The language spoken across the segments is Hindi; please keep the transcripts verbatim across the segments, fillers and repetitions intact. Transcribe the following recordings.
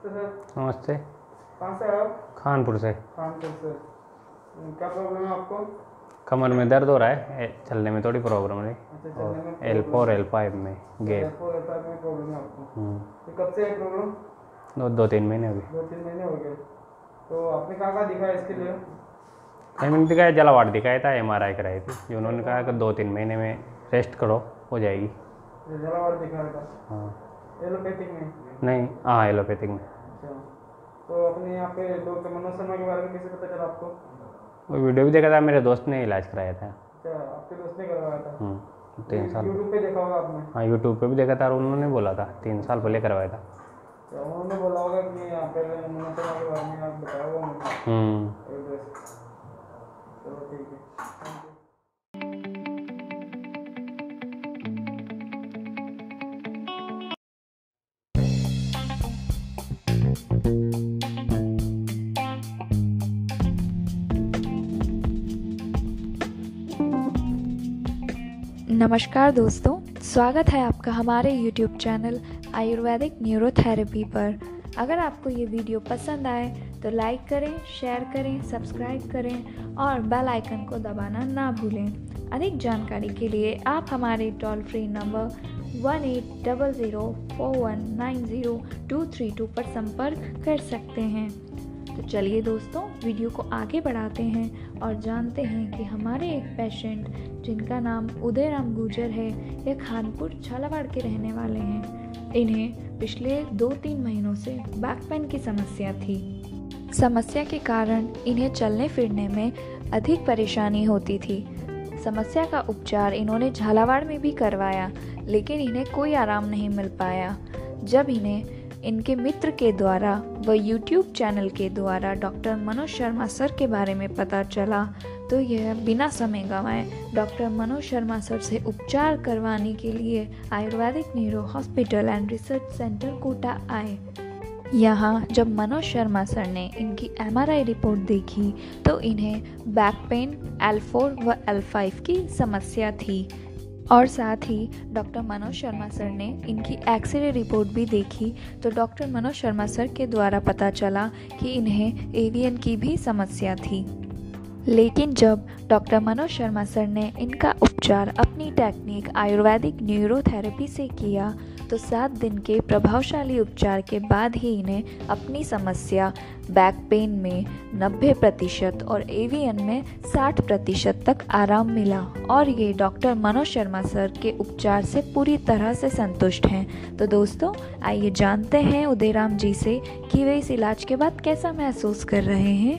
नमस्ते सर। नमस्ते। कहाँ से आप? कानपुर से। कानपुर से। क्या प्रॉब्लम है आपको? कमर में दर्द हो रहा है, चलने में थोड़ी प्रॉब्लम है। अच्छा, चलने और में एल प्रॉब्लम फोर है। एल फाइव में गैप। एल फोर एल फाइव में प्रॉब्लम है आपको। हम्म, तो कब से है प्रॉब्लम? दो दो तीन महीने हो गए। दो तीन महीने हो गए। तो आपने कहाँ कहाँ दिखाया इसके लिए? कहीं मैंने दिखाया, जलावाड़ दिखाया था, एम आर आई कराई थी, जो उन्होंने कहा कि दो तीन महीने में रेस्ट करो, हो जाएगी। जलावाड़ दिखाया था? हाँ। एलोपैथिक में? नहीं, हाँ एलोपैथिक में। अच्छा, तो अपने यहाँ पे डॉक्टर मनोज शर्मा के बारे में कैसे पता चला आपको? वो वीडियो भी देखा था, मेरे दोस्त ने इलाज कराया था। अच्छा, आपके दोस्त ने करवाया था? हम्म, तीन साल यूट्यूब पे देखा होगा आपने? हाँ, यूट्यूब पे भी देखा था और उन्होंने बोला था तीन साल पहले करवाया था। तो उन्होंने बोला होगा कि यहाँ पे मनोज शर्मा के बारे में आप बताया होगा मुझे। हम्म एड्रेस। चलो ठीक है, थैंक यू। नमस्कार दोस्तों, स्वागत है आपका हमारे यूट्यूब चैनल आयुर्वेदिक न्यूरोथेरेपी पर। अगर आपको ये वीडियो पसंद आए तो लाइक करें, शेयर करें, सब्सक्राइब करें और बेल आइकन को दबाना ना भूलें। अधिक जानकारी के लिए आप हमारे toll free number one eight double zero four one nine zero two three two पर संपर्क कर सकते हैं। तो चलिए दोस्तों, वीडियो को आगे बढ़ाते हैं और जानते हैं कि हमारे एक पेशेंट जिनका नाम उदय राम गुर्जर है, यह खानपुर झालावाड़ के रहने वाले हैं। इन्हें पिछले दो तीन महीनों से बैक पेन की समस्या थी। समस्या के कारण इन्हें चलने फिरने में अधिक परेशानी होती थी। समस्या का उपचार इन्होंने झालावाड़ में भी करवाया, लेकिन इन्हें कोई आराम नहीं मिल पाया। जब इन्हें इनके मित्र के द्वारा व यूट्यूब चैनल के द्वारा डॉक्टर मनोज शर्मा सर के बारे में पता चला, तो यह बिना समय गंवाए डॉक्टर मनोज शर्मा सर से उपचार करवाने के लिए Ayurvedic neuro hospital and research centre Kota आए। यहाँ जब मनोज शर्मा सर ने इनकी एम आर आई रिपोर्ट देखी तो इन्हें बैक पेन, एल फोर व एल फाइव की समस्या थी और साथ ही डॉक्टर मनोज शर्मा सर ने इनकी एक्सरे रिपोर्ट भी देखी तो डॉक्टर मनोज शर्मा सर के द्वारा पता चला कि इन्हें एवियन की भी समस्या थी। लेकिन जब डॉक्टर मनोज शर्मा सर ने इनका उपचार अपनी टेक्निक आयुर्वेदिक न्यूरोथेरेपी से किया तो सात दिन के प्रभावशाली उपचार के बाद ही इन्हें अपनी समस्या बैक पेन में नब्बे प्रतिशत और एवियन में साठ प्रतिशत तक आराम मिला और ये डॉक्टर मनोज शर्मा सर के उपचार से पूरी तरह से संतुष्ट हैं। तो दोस्तों, आइए जानते हैं उदयराम जी से कि वे इस इलाज के बाद कैसा महसूस कर रहे हैं।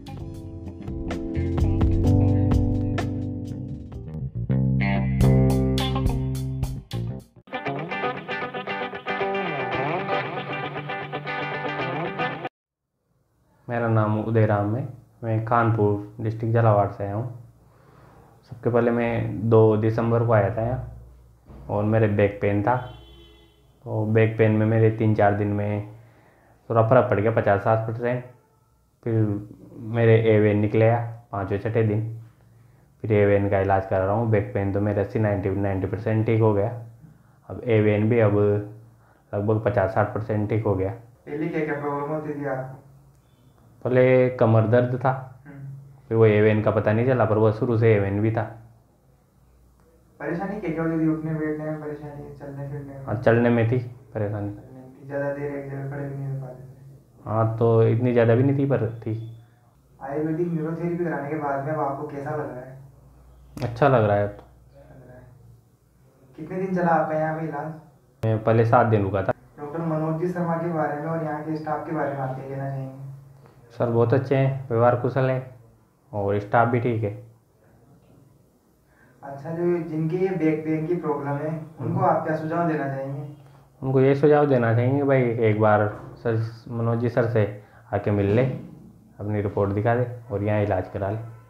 मेरा नाम उदय राम है, मैं कानपुर डिस्ट्रिक्ट झालावाड़ से आया हूँ। सबसे पहले मैं दो दिसंबर को आया था यहाँ और मेरे बैक पेन था। तो बैक पेन में मेरे तीन चार दिन में थोड़ा फर्क पड़ गया, पचास साठ परसेंट। फिर मेरे एवेन निकले आ पाँचवें छठे दिन, फिर एवेन का इलाज कर रहा हूँ। बैक पेन तो मेरे अस्सी नाइन्टी नाइन्टी परसेंट ठीक हो गया। अब एवेन भी अब लगभग पचास साठ परसेंट ठीक हो गया। पहले क्या क्या प्रॉब्लम होती थी आपको? पहले कमर दर्द था, फिर वो एवेन का पता नहीं चला, पर वो शुरू से एवेन भी था। परेशानी क्या क्या होती थी? उठने बैठने में परेशानी, चलने फिरने में? हाँ, चलने में थी परेशानी। ज़्यादा देर एक जगह खड़े भी नहीं हो पाते थे? हाँ, तो इतनी ज़्यादा भी नहीं थी, पर थी। आयुर्वेदिक न्यूरोथेरेपी कराने के बाद में अब आपको कैसा लग रहा है? अच्छा लग रहा है अब तो। लग रहा है। कितने दिन चला आपका यहाँ पे इलाज? मैं पहले सात दिन रुका था। डॉक्टर मनोज जी शर्मा के बारे में और यहाँ के स्टाफ के बारे में आप क्या कहना चाहेंगे? सर बहुत अच्छे हैं, व्यवहार कुशल है और स्टाफ भी ठीक है। अच्छा, जो जिनके ये बैक पेन की प्रॉब्लम है उनको आप क्या सुझाव देना चाहेंगे? उनको ये सुझाव देना चाहेंगे भाई, एक बार सर मनोज जी सर से आके मिल ले, अपनी रिपोर्ट दिखा दे और यहाँ इलाज करा ले।